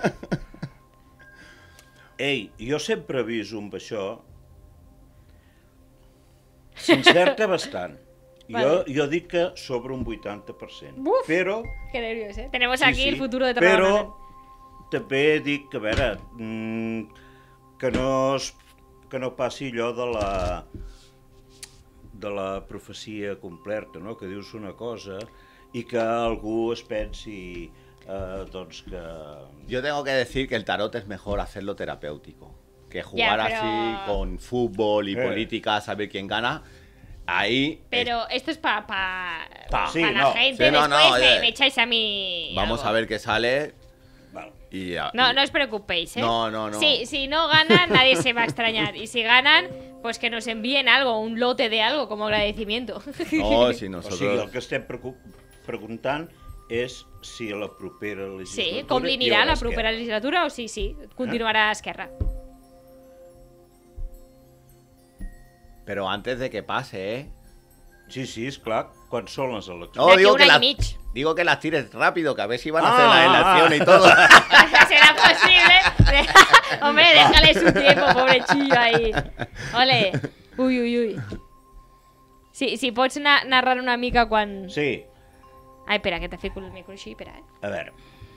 Ei, jo sempre aviso amb això, s'encerta bastant. Vale. Jo, jo dic que sobre un vuitanta per cent. Buf. Però, Qué nervios, ¿eh? Tenemos sí, aquí sí, el futuro de Tarragona. però també dic que, a veure, mm, que, no es, que no passi allò de la, de la profecia completa, no? Que dius una cosa i que algú es pensi eh, doncs que... Yo tengo que decir que el tarot es mejor hacerlo terapéutico. Que jugar Ya, pero- así con fútbol y Eh. política, a saber quién gana. Ahí Pero esto es para pa, Pa. Sí, pa la no. gente. Sí, no, Después no, me, oye. me echáis a mí. vamos algo. a ver qué sale. Vale. Y ya- No, y- no os preocupéis, ¿eh? No, no, no. Sí, si no ganan, nadie se va a extrañar. Y si ganan, pues que nos envíen algo, un lote de algo como agradecimiento. No, si O nosotros. sigui, el que estem precu- preguntant és si a la propera legislatura... Sí, com li hi anirà haurà la propera Esquerra. legislatura o sí, sí, continuarà Esquerra. Pero antes de que pase, ¿eh? Sí, sí, esclar, quan són les eleccions? No, D'aquí digo un que, any las, i mig. digo que las tires rápido, que a ver si van a Ah, hacer las ah, elecciones y todo. ¿Será posible? Hombre, déjale su tiempo, pobre chillo ahí. Ole. Uy, uy, uy. Sí, si pots na narrar una mica quan... Sí, Ai, espera, que te fico el micro així, espera, eh? a veure,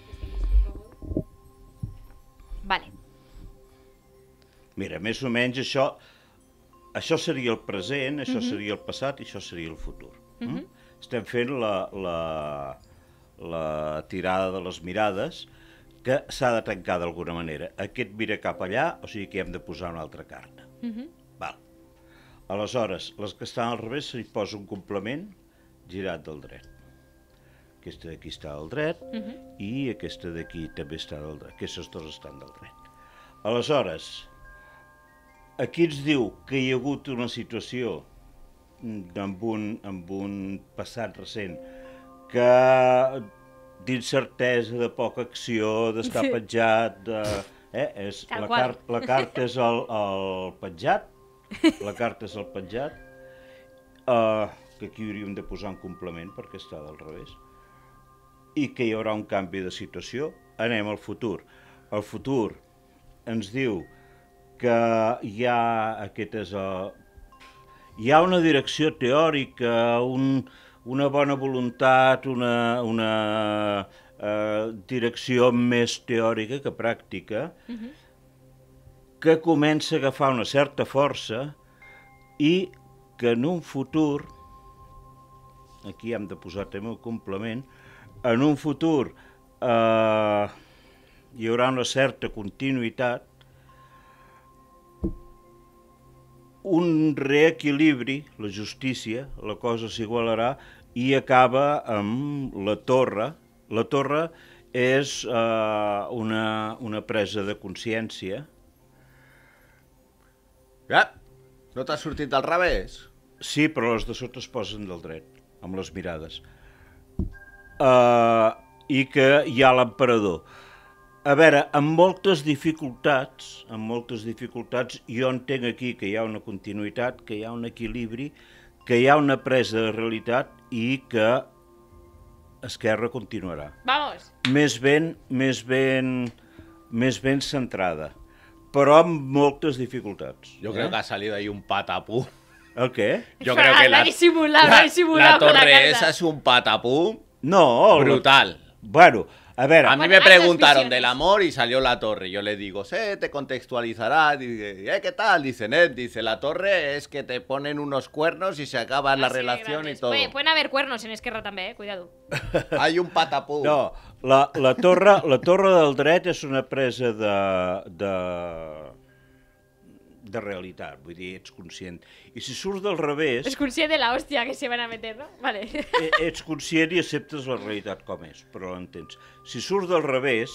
Vale. mira, més o menys això... Això seria el present, això seria el passat i això seria el futur. Mm? Estem fent la, la, la tirada de les mirades que s'ha de tancar d'alguna manera. Aquest mira cap allà, o sigui que hem de posar una altra carta. Mhm. Val. Aleshores, les que estan al revés se li posa un complement girat del dret. Aquesta d'aquí està del dret Mhm. i aquesta d'aquí també està del dret. Aquestes dues estan del dret. Aleshores, aquí ens diu que hi ha hagut una situació mm, amb un, amb un passat recent que d'incertesa, de poca acció, d'estar Sí. penjat, de, eh, és, Tal la, qual. car la carta és el, el penjat, la carta és el penjat, uh, que aquí hauríem de posar un complement perquè està del revés, i que hi haurà un canvi de situació. Anem al futur. El futur ens diu que hi ha, aquest és el, hi ha una direcció teòrica, un, una bona voluntat, una, una eh, direcció més teòrica que pràctica, que comença a agafar una certa força i que en un futur, aquí hem de posar també un complement, en un futur eh, hi haurà una certa continuïtat, un reequilibri, la justícia, la cosa s'igualarà i acaba amb la torre. La torre és eh, una, una presa de consciència Ja, no t'has sortit al revés? Sí, però les de sota es posen del dret, amb les mirades. Uh, I que hi ha l'emperador. A veure, amb moltes dificultats, amb moltes dificultats, jo entenc aquí que hi ha una continuïtat, que hi ha un equilibri, que hi ha una presa de realitat i que Esquerra continuarà. Vamos. Més ben, més ben, més ben centrada, però amb moltes dificultats. Yo creo eh? que ha salido ahí un patapú. El què? Yo creo que la la, ha disimulado, la, la ha disimulado la con la torre carta. esa es un patapú No, brutal. Bueno, a veure, A mí Bueno, me hay dos preguntaron visiones. del amor y salió la torre. Yo le digo, sé, te contextualizará. Dice, ¿eh, qué tal? Dice Ned, dice, la torre es que te ponen unos cuernos y se acaba la Así de relación y grandes. todo. Puede- pueden haber cuernos en Esquerra també, eh? Cuidado. Hay un patapú. no, la, la, torre, la torre del dret és una presa de, de, de realitat, vull dir, ets conscient. I si surts del revés, Es conscient de la hostia que se van a meter, ¿no? Vale. e- ets conscient i acceptes la realitat com és, però l'entens. Si surts del revés,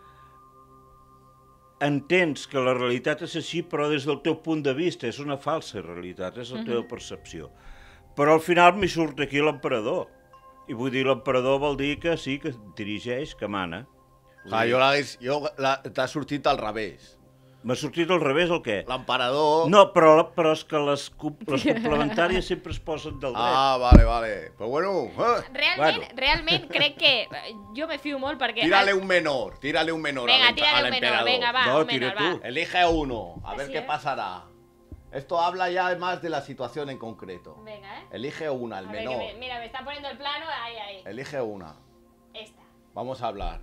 entens que la realitat és així, però des del teu punt de vista és una falsa realitat, és la teva percepció. Però al final m'hi surt aquí l'emperador. I vull dir, l'emperador vol dir que sí, que dirigeix, que mana. Ah, jo l'hagués... Jo la, t'ha sortit al revés. M'ha sortit al revés o què? L'emperador... No, però, però és que les, com- les complementàries sempre es posen del dret. Ah, vale, vale. Pues bueno, eh, Realment, Bueno. realment crec que... eh, Jo me fío molt perquè... tírale un menor, tírale un menor Venga, al, tírale al un menor, emperador. venga, va, No, un tira menor, va. tú. Elige uno, a ver Así, qué ¿eh? pasará. Esto habla ya más de la situación en concreto. Venga, ¿eh? Elige una, el A ver, que menor. me- mira, me está poniendo el plano, ahí, ahí. Elige una. Esta. Vamos a hablar.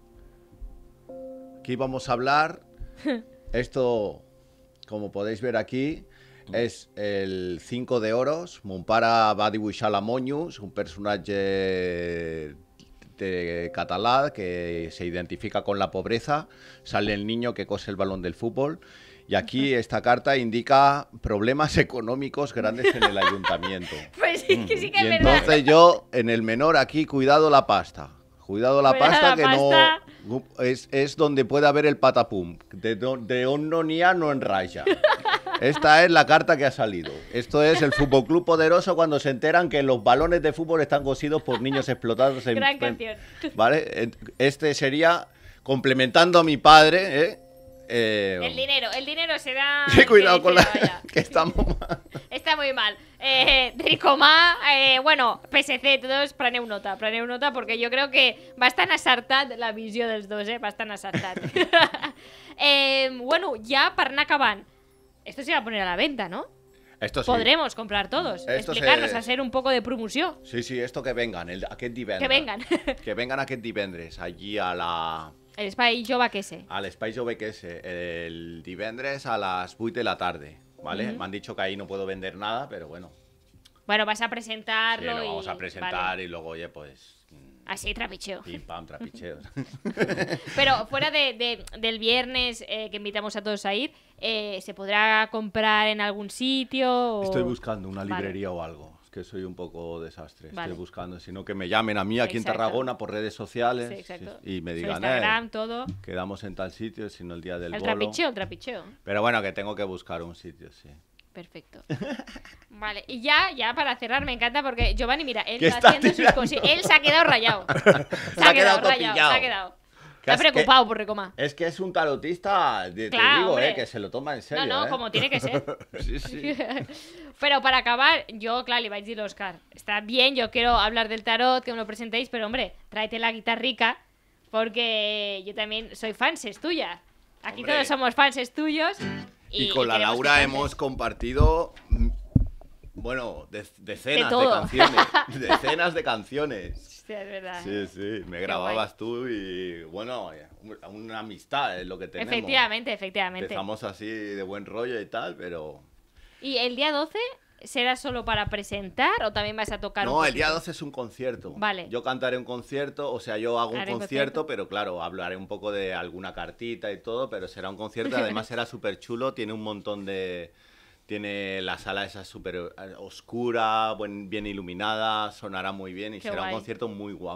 Aquí vamos a hablar. Esto, como podéis ver aquí, es el cinco de oros. Mon pare va dibuixar la Monyos, un personaje de catalá que se identifica con la pobreza. Sale el niño que cose el balón del fútbol. Y aquí esta carta indica problemas económicos grandes en el ayuntamiento. Pues sí, que sí que Y es verdad. entonces yo, en el menor aquí, cuidado la pasta. Cuidado la Cuidado pasta, la que pasta. no... Es, es donde puede haber el patapum. De, do- de on no n'hi ha, no en raya. Esta es la carta que ha salido. Esto es el Fútbol Club Poderoso cuando se enteran que los balones de fútbol están cosidos por niños explotados en... Gran en- canción. ¿Vale? Este sería, complementando a mi padre, ¿eh? Eh, El dinero, el dinero será... Sí, cuidado que con la... decida, vaya. que estamos mal. Està molt mal. Eh, Ricomà, eh, bueno, P S C, tots preneu nota, preneu nota, perquè jo crec que bastant acertat la visió dels dos, eh? Bastant acertat. eh, bueno, ja per anar acabant, esto se va a poner a la venta, ¿no? Esto sí. Podremos comprar todos. Esto Explicarnos, se- hacer un poco de promoción. Sí, sí, esto que vengan, el, aquest divendres. Que vengan. Que vengan aquest divendres, allí a la... El Espai Jove que sé. Al Espai Jove que es el divendres a las vuit de la tarde, ¿vale? Ujú. Me han dicho que ahí no puedo vender nada, pero bueno. Bueno, vas a Sí, presentarlo lo y... vamos a presentar vale. y luego, oye, pues... mm, Así, trapicheo. Pim, pam, trapicheos. Pero fuera de, de- del viernes eh, que invitamos a todos a ir, eh, ¿se podrá comprar en algún sitio? o- Estoy buscando una Vale. librería o algo. Es que soy un poco desastre. Vale. Estoy buscando, sino que me llamen a mí aquí Exacto. en Tarragona por redes sociales Sí, exacto. y me Su digan, Instagram, eh, todo. quedamos en tal sitio, sino el día del El bolo. trapicheo, el trapicheo. Pero bueno, que tengo que buscar un sitio, sí. Perfecto. Vale, y ya, ya para cerrar, me encanta porque Giovanni, mira, él ¿Qué va está haciendo sus tirando? cosas. Él se ha quedado rayado. Se, ha quedado todo rayado, pillado. se ha quedado. Que Está es que- preocupado por Ricomà. Es que es un tarotista, de- te Claro, digo, hombre. eh, que se lo toma en No, serio. no, eh. como tiene que ser. Sí, sí. Pero para acabar, yo, claro, le vais a decir a Oscar, está bien, yo quiero hablar del tarot, que me lo presentéis, pero hombre, tráete la guitarrica, porque yo también soy fanses tuya. Aquí Hombre. todos somos fanses tuyos. Y, Y con y la queremos Laura que hemos cantes. compartido, mm, bueno, de- decenas de, todo. canciones. Decenas de canciones. Sí, es verdad. Sí, sí, me Qué grababas tú y, bueno, una amistad es lo que tenemos. Efectivamente, efectivamente. Empezamos así de buen rollo y tal, pero... ¿Y el día doce será solo para presentar o también vas a tocar un No, el día poquito? doce es un concierto. Vale. Yo cantaré un concierto, o sea, yo hago un Haré un concierto, concierto. pero claro, hablaré un poco de alguna cartita y todo, pero será un concierto, además será súper chulo, tiene un montón de... Tiene la sala esa súper eh, oscura, buen, bien iluminada, sonará muy bien y Qué será guay. un concierto muy guapo.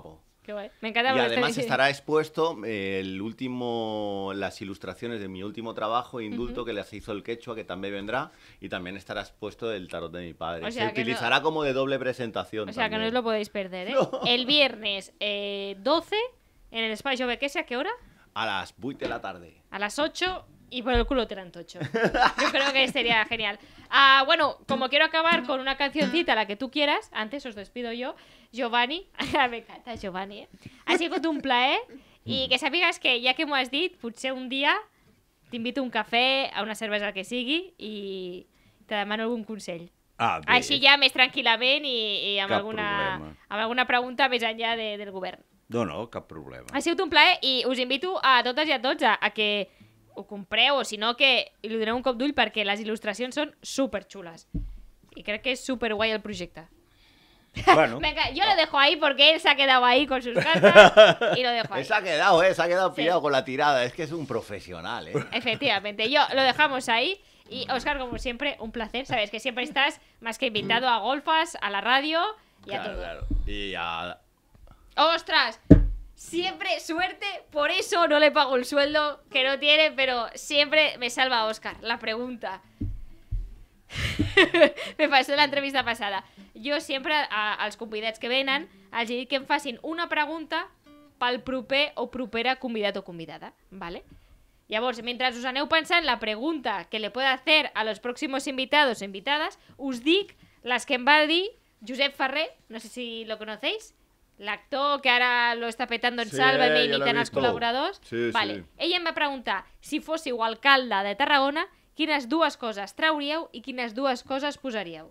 Qué guay. Me encanta. Y porque además estoy- estará expuesto eh, el último, las ilustraciones de mi último trabajo, Indulto, Ujú. que les hizo el Quechua, que también vendrá, y también estará expuesto el tarot de mi padre. O Se sea, que no- utilizará como de doble presentación. O sea, que no también. os lo podéis perder, ¿eh? No. El viernes eh, doce, en el Espai Jove Quese, ¿a qué hora? A las ocho de la tarde. A las ocho y por el culo te dan tocho. Yo creo que sería genial. Ah, bueno, como quiero acabar con una cancioncita, la que tú quieras, antes os despido yo, Giovanni, me encanta Giovanni, eh? Ha sigut un plaer i que sàpigues que ja que m'ho has dit, potser un dia t'invito a un cafè, a una cervesa, el que sigui, i te demano algun consell. Ah, bé. Així ja més tranquil·lament i, i amb, Cap alguna, problema. amb alguna pregunta més enllà de, del govern. No, no, cap problema. Ha sigut un plaer i us invito a totes i a tots a, a que ho compreu o si no que li doneu un cop d'ull perquè les il·lustracions són superxules. I crec que és superguai el projecte. Bueno, Venga, yo lo dejo ahí porque él se ha quedado ahí con sus cartas y lo dejo ahí. Se ha quedado, ¿eh? Se ha quedado Sí. pillado con la tirada. Es que es un profesional, ¿eh? Efectivamente, yo lo dejamos ahí. Y Óscar, como siempre, un placer. Sabes que siempre estás más que invitado a Golfas, a la radio y a Claro, todo. claro. Y a... ¡Ostras! Siempre suerte, por eso no le pago el sueldo que no tiene, pero siempre me salva Óscar. La pregunta. Me pasó en l'entrevista passada. Jo sempre, a, als convidats que venen, els he dit que em facin una pregunta pel proper o propera convidat o convidada, ¿vale? Llavors, mentre us aneu pensant la pregunta que le puedo hacer a los próximos invitados o invitadas, us dic les que em va dir Josep Ferrer, no sé si lo conocéis, l'actor que ara lo està petando en Sí, Sálvame ja i l'he imitant els vist. col·laboradors. Sí, vale. sí. Ell em va preguntar si fóssiu alcalde de Tarragona, quines dues coses trauríeu i quines dues coses posaríeu.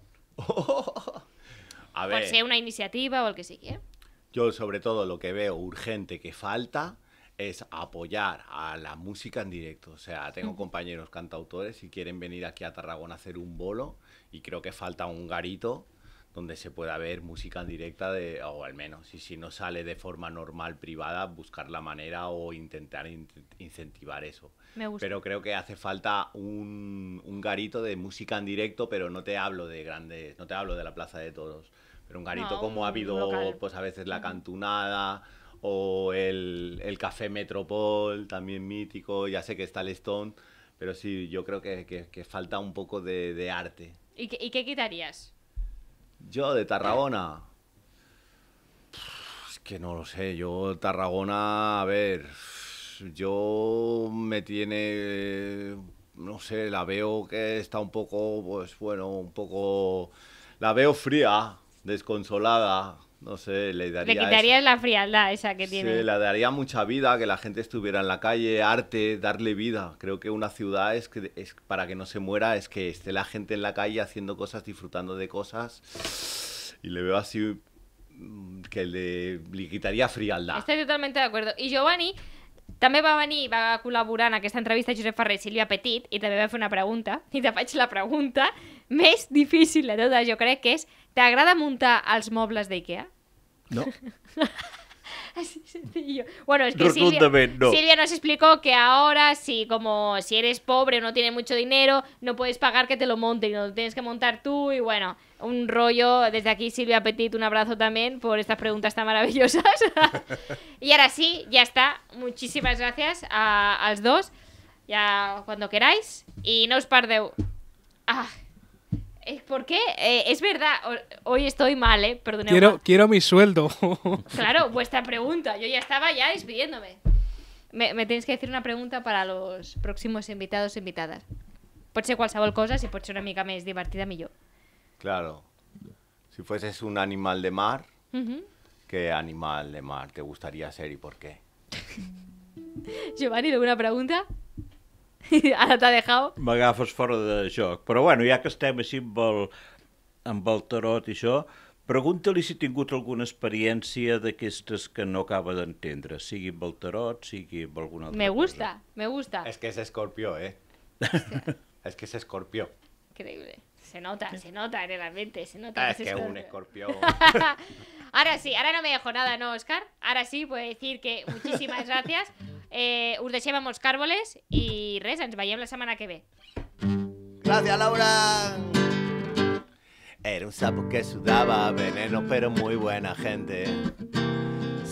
A Pot ver, ser una iniciativa o el que sigui, eh? yo sobre todo lo que veo urgente que falta es apoyar a la música en directo. O sea, tengo compañeros cantautores y quieren venir aquí a Tarragona a hacer un bolo y creo que falta un garito donde se pueda ver música en directa, de, o al menos, y si no sale de forma normal, privada, buscar la manera o intentar in- incentivar eso. Me gusta. Pero creo que hace falta un, un garito de música en directo, pero no te hablo de grandes, no te hablo de la Plaza de Toros, pero un garito No, como un ha habido local. pues a veces la Cantunada o el, el Café Metropol, también mítico, ya sé que está el Stone, pero sí, yo creo que, que- que falta un poco de, de arte. I, què- I què quitaries? Yo de Tarragona, es que no lo sé, yo Tarragona, a ver, yo me tiene, no sé, la veo que está un poco, pues bueno, un poco, la veo fría, desconsolada, no sé, le daría... Le eso. quitarías la frialdad esa que tiene. Sí, le daría mucha vida, que la gente estuviera en la calle, arte, darle vida. Creo que una ciudad es que es para que no se muera, es que esté la gente en la calle haciendo cosas, disfrutando de cosas. Y le veo así mm, que le, le quitaría frialdad. Estic totalment d'acord. I Giovanni també va venir, va col·laborar en aquesta entrevista a Josep Ferrer i Sílvia Petit i també va fer una pregunta, i te faig la pregunta més difícil de totes, jo crec que és: t'agrada muntar els mobles d'Ikea? no. Así sencillo. Bueno, es que Silvia, Rotundamente no. Silvia nos explicó que ahora, si como si eres pobre o no tienes mucho dinero, no puedes pagar que te lo monten, lo tienes que montar tú. Y bueno, un rollo. Desde aquí, Silvia Petit, un abrazo también por estas preguntas tan maravillosas. Y ahora sí, ya está. Muchísimas gracias a, a los dos. Ya cuando queráis. Y no os perdeu. Ah, eh, ¿por qué? Eh, es verdad, ho- hoy estoy mal, ¿eh? Perdoneu. Quiero, quiero mi sueldo. Claro, vuestra pregunta. Yo ya estaba ya despidiéndome. Me, me tenéis que decir una pregunta para los próximos invitados o invitadas. Pot ser qualsevol cosa, si pot ser una mica més divertida, millor. Claro. Si fueses un animal de mar, Uh ¿qué animal de mar te gustaría ser y por qué? Giovanni, ¿alguna pregunta? Ara t'ha dejado. M'agafes fora de joc. Però bueno, ja que estem així amb el, amb el tarot i això, pregunta-li si ha tingut alguna experiència d'aquestes que no acaba d'entendre, sigui amb el tarot, sigui amb alguna altra Me cosa. gusta, me gusta. Es que es escorpio, ¿eh? Es que es escorpio. Increíble. Se nota, se nota en el ambiente, se nota. Es que esto- un escorpio... Ahora sí, ahora no me dejo nada, ¿no, Óscar? Ahora sí, puedo decir que muchísimas gracias. Eh, us deixem amb els càrboles i res, ens veiem la setmana que ve. Gracias, Laura. Era un sapo que sudaba veneno, pero muy buena gente.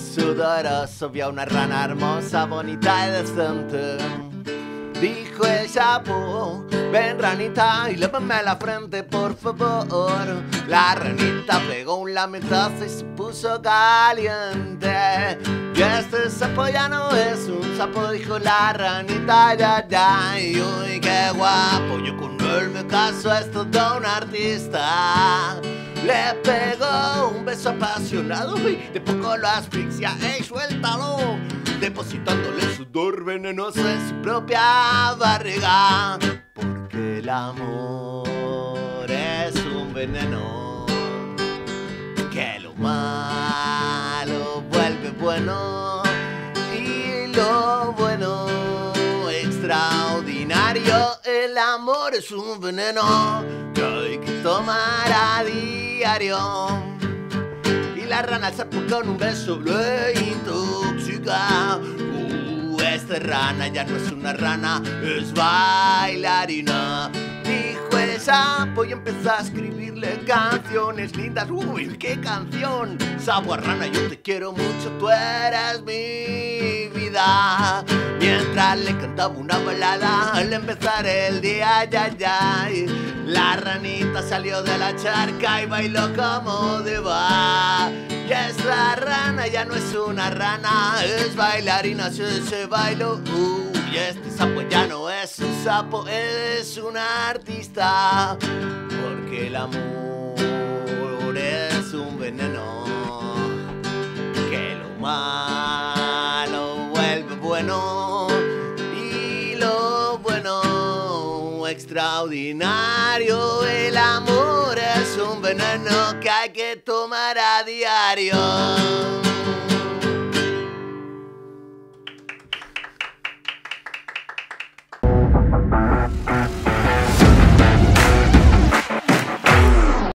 sudoroso vio a una rana hermosa, bonita y decente. Dijo el sapo, ven ranita y lávame la frente por favor. La ranita pegó un lamentazo y se puso caliente. Y este sapo ya no es un sapo, dijo la ranita, ya, ya. Y uy, qué guapo, yo con él me caso, es todo un artista. Le pegó un beso apasionado y de poco lo asfixia, ¡ey, suéltalo! Depositándole sudor venenoso en su propia barriga. Porque el amor es un veneno que lo malo vuelve bueno y lo bueno extraordinario. El amor es un veneno que hay que tomar a diario. Y la rana se pone con un beso le intoxica. Uh, esta rana ya no es una rana, es bailarina. Dijo el sapo y empezó a escribirle canciones lindas. Uy, qué canción. Sapo a rana, yo te quiero mucho, tú eres mi vida. Mientras le cantaba una balada al empezar el día, ya, ya. La ranita salió de la charca y bailó como diva. Y esta rana ya no es una rana, es bailarina, se, se bailó. Uh, y este sapo ya no es un sapo, es un artista. Porque el amor es un veneno que lo malo vuelve bueno y lo bueno extraordinario. El amor es un veneno que hay que tomar a diario.